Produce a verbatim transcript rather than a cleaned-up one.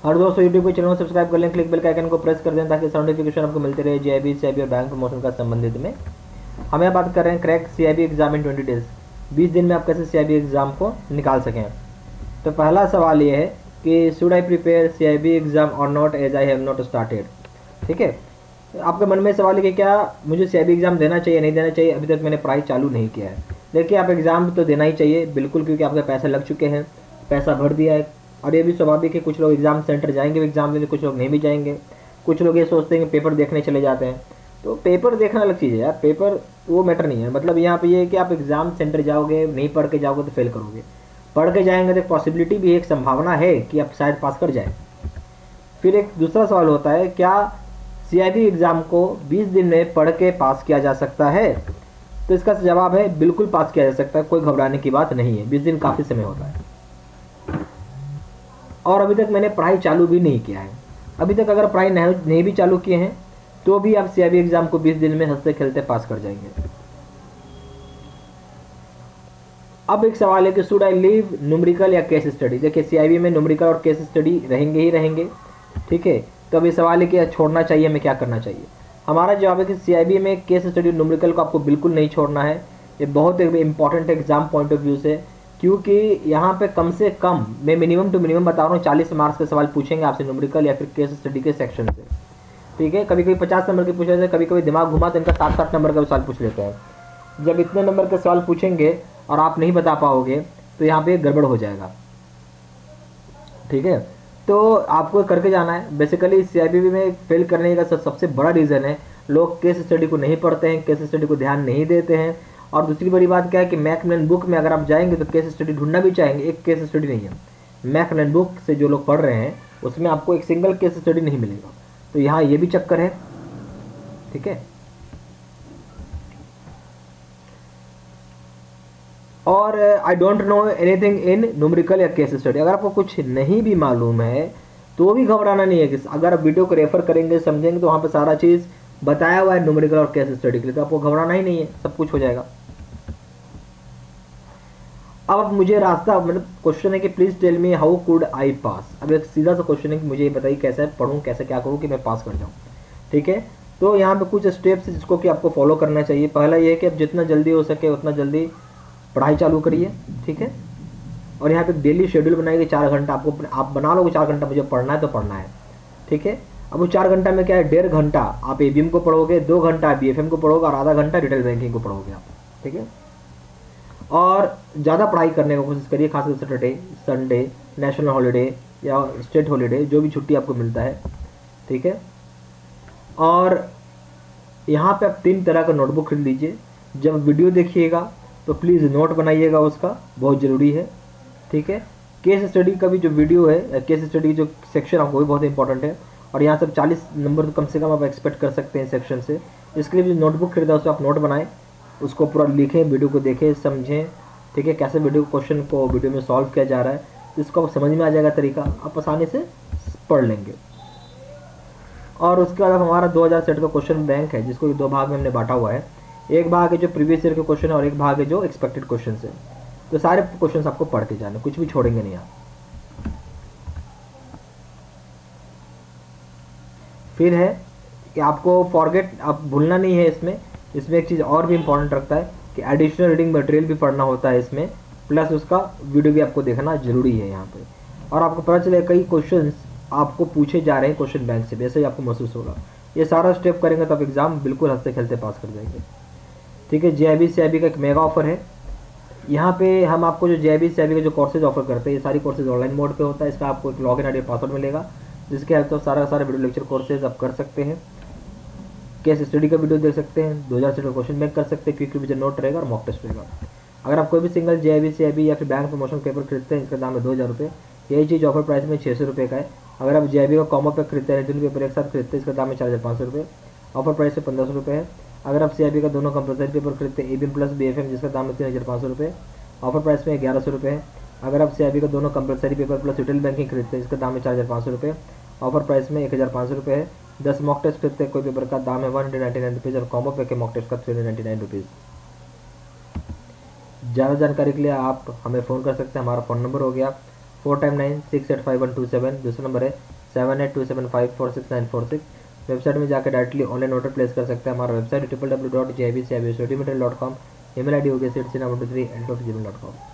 और दोस्तों यूट्यूब के चैनल को सब्सक्राइब कर लें, क्लिक बेल के आइकन को प्रेस कर दें ताकि नोटिफिकेशन आपको मिलते रहे जेआईबी, सीआईबी और बैंक प्रमोशन का संबंधित में। हम यहाँ बात कर रहे हैं crack CIB exam in twenty days, बीस दिन में आप कैसे सीआईबी एग्जाम को निकाल सकें। तो पहला सवाल ये है कि should I prepare CIB exam और not as I have not started. ठीक है, आपके मन में सवाल है कि क्या मुझे सीआईबी एग्जाम देना चाहिए नहीं देना चाहिए, अभी तक मैंने पढ़ाई चालू नहीं किया है। देखिए, आप एग्ज़ाम तो देना ही चाहिए बिल्कुल, क्योंकि आपके पैसे लग चुके हैं, पैसा भर दिया है। और ये भी स्वाभाविक है, कुछ लोग एग्ज़ाम सेंटर जाएंगे एग्ज़ाम देने, कुछ लोग नहीं भी जाएंगे। कुछ लोग ये सोचते हैं कि पेपर देखने चले जाते हैं, तो पेपर देखना अलग चीज़ है यार, पेपर वो मैटर नहीं है। मतलब यहाँ पे ये है कि आप एग्ज़ाम सेंटर जाओगे, नहीं पढ़ के जाओगे तो फेल करोगे, पढ़ के जाएंगे तो एक पॉसिबिलिटी भी, एक संभावना है कि आप शायद पास कर जाए। फिर एक दूसरा सवाल होता है, क्या सीआईबी एग्ज़ाम को बीस दिन में पढ़ के पास किया जा सकता है? तो इसका जवाब है बिल्कुल पास किया जा सकता है, कोई घबराने की बात नहीं है। बीस दिन काफ़ी समय होता है। और अभी तक मैंने पढ़ाई चालू भी नहीं किया है। अभी तक अगर पढ़ाई नहीं, नहीं भी चालू किए हैं तो भी आप सीआईबी एग्ज़ाम को बीस दिन में हंसते खेलते पास कर जाएंगे। अब एक सवाल है कि शुड आई लीव न्यूमेरिकल या केस स्टडी। देखिए, सीआईबी में न्यूमेरिकल और केस स्टडी रहेंगे ही रहेंगे। ठीक है, तो अब ये सवाल है कि छोड़ना चाहिए, हमें क्या करना चाहिए। हमारा जवाब है कि सीआईबी में केस स्टडी न्यूमेरिकल को आपको बिल्कुल नहीं छोड़ना है। ये बहुत एक important exam point of view से, क्योंकि यहाँ पे कम से कम, मैं मिनिमम टू मिनिमम बता रहा हूँ, चालीस मार्क्स के सवाल पूछेंगे आपसे न्यूमेरिकल या फिर केस स्टडी के सेक्शन से। ठीक है, कभी कभी पचास नंबर के पूछ लेते हैं, कभी कभी दिमाग घुमा तो इनका साठ साठ नंबर का सवाल पूछ लेते हैं। जब इतने नंबर के सवाल पूछेंगे और आप नहीं बता पाओगे तो यहाँ पे गड़बड़ हो जाएगा। ठीक है, तो आपको करके जाना है। बेसिकली सीआईबी में फेल करने का सबसे बड़ा रीज़न है लोग केस स्टडी को नहीं पढ़ते हैं, केस स्टडी को ध्यान नहीं देते हैं। और दूसरी बड़ी बात क्या है कि मैकमिलन बुक में अगर आप जाएंगे तो केस स्टडी ढूंढना भी चाहेंगे, एक केस स्टडी नहीं है। मैकमिलन बुक से जो लोग पढ़ रहे हैं उसमें आपको एक सिंगल केस स्टडी नहीं मिलेगा, तो यहाँ ये भी चक्कर है। ठीक है, और I don't know anything in numerical या केस स्टडी। अगर आपको कुछ नहीं भी मालूम है तो भी घबराना नहीं है। कि अगर आप वीडियो को रेफर करेंगे, समझेंगे, तो वहाँ पे सारा चीज़ बताया हुआ है न्यूमेरिकल और केस स्टडी के लिए, तो आपको घबराना ही नहीं है, सब कुछ हो जाएगा। अब मुझे रास्ता, मतलब क्वेश्चन है कि please tell me how could I pass. अब एक सीधा सा क्वेश्चन है कि मुझे ये बताइए कैसे पढ़ूँ, कैसे क्या करूँ कि मैं पास कर जाऊँ। ठीक है, तो यहाँ पे कुछ स्टेप्स जिसको कि आपको फॉलो करना चाहिए। पहला ये है कि आप जितना जल्दी हो सके उतना जल्दी पढ़ाई चालू करिए। ठीक है, और यहाँ पे डेली शेड्यूल बनाइए, चार घंटा आपको आप बना लो, चार घंटा मुझे पढ़ना है तो पढ़ना है। ठीक है, अब वो चार घंटा में क्या है, डेढ़ घंटा आप एबीएम को पढ़ोगे, दो घंटा बीएफएम को पढ़ोगे और आधा घंटा रिटेल बैंकिंग को पढ़ोगे आप। ठीक है, और ज़्यादा पढ़ाई करने की कोशिश करिए, खासकर सैटरडे, संडे, नेशनल हॉलीडे या स्टेट हॉलीडे, जो भी छुट्टी आपको मिलता है। ठीक है, और यहाँ पे आप तीन तरह का नोटबुक खरीद लीजिए। जब वीडियो देखिएगा तो प्लीज़ नोट बनाइएगा, उसका बहुत ज़रूरी है। ठीक है, केस स्टडी का भी जो वीडियो है, केस स्टडी जो सेक्शन आपको भी बहुत इंपॉर्टेंट है, और यहाँ सब चालीस नंबर तो कम से कम आप एक्सपेक्ट कर सकते हैं सेक्शन से। इसके लिए जो नोटबुक खरीदा उसमें आप नोट बनाएं, उसको पूरा लिखें, वीडियो को देखें, समझें। ठीक है, कैसे वीडियो क्वेश्चन को वीडियो में सॉल्व किया जा रहा है, इसको आप समझ में आ जाएगा तरीका, आप आसानी से पढ़ लेंगे। और उसके बाद हमारा दो हज़ार सेट का क्वेश्चन बैंक है, जिसको दो भाग में हमने बांटा हुआ है। एक भाग है जो प्रीवियस ईयर के क्वेश्चन है और एक भाग है जो एक्सपेक्टेड क्वेश्चन है। तो सारे क्वेश्चंस आपको पढ़ के जाने, कुछ भी छोड़ेंगे नहीं आप। फिर है कि आपको फॉरगेट, आप भूलना नहीं है इसमें। इसमें एक चीज़ और भी इंपॉर्टेंट रखता है कि एडिशनल रीडिंग मटेरियल भी पढ़ना होता है इसमें, प्लस उसका वीडियो भी आपको देखना जरूरी है यहाँ पे। और आपको पता चले कई क्वेश्चंस आपको पूछे जा रहे हैं क्वेश्चन बैंक से, वैसे ही आपको महसूस होगा। ये सारा स्टेप करेंगे तो आप एग्जाम बिल्कुल हंसते खेलते पास कर जाएंगे। ठीक है, जेआईबी सीआईबी का एक मेगा ऑफर है। यहाँ पे हम आपको जो जेआईबी सीआईबी के जो कोर्सेज ऑफर करते हैं, ये सारी कोर्सेज ऑनलाइन मोड पे होता है। इसका आपको एक लॉगिन आईडी पासवर्ड मिलेगा, जिसके हेल्प से सारा सारा वीडियो लेक्चर कोर्सेज आप कर सकते हैं। केस स्टडी का वीडियो देख सकते हैं, दो हज़ार से क्वेश्चन बैंक कर सकते हैं, क्विक रिवीजन नोट रहेगा और मॉक टेस्ट रहेगा। अगर आप कोई भी सिंगल जेआईबी सीआईबी या फिर बैंक प्रमोशन पेपर खरीदते हैं, इसका दाम है दो हज़ार रुपये। यही चीज़ ऑफर प्राइस में छः सौ रुपये का है। अगर आप जेआईबी का कॉमो पैक खरीदते हैं, दोनों पेपर एक साथ खरीदते हैं, इसका दाम है चार हज़ार पाँच सौ रुपये। ऑफर प्राइस से पंद्रह सौ रुपये है। अगर आप सीआईबी का दोनों कंपलसरी पेपर खरीदते हैं, एबीएम प्लस बीएफएम, जिसका दाम है तीन हज़ार पाँच सौ रुपये, ऑफर प्राइस में ग्यारह सौ रुपये है। अगर आप सीआईबी का दोनों compulsory paper plus retail banking खरीदते हैं, इसका दाम है चार हज़ार पाँच सौ रुपये, ऑफर प्राइस में एक हज़ार पाँच सौ रुपये है। दस मॉक टेस्ट खरीदते हैं कोई पेपर का दाम है one hundred ninety nine rupees और कॉम्बो पैक के मॉक टेस्ट का three hundred ninety nine rupees. ज़्यादा जानकारी के लिए आप हमें फ़ोन कर सकते हैं। हमारा फ़ोन नंबर हो गया four time nine six eight five one two seven. दूसरा नंबर है seven eight two seven five four six nine four six. Website में जाकर डायरेक्टली ऑनलाइन ऑर्डर प्लेस कर सकते हैं। हमारा website triple W dot J B C I B study material dot com. Email I D हो गया sit C nine two three eight dot gmail dot com.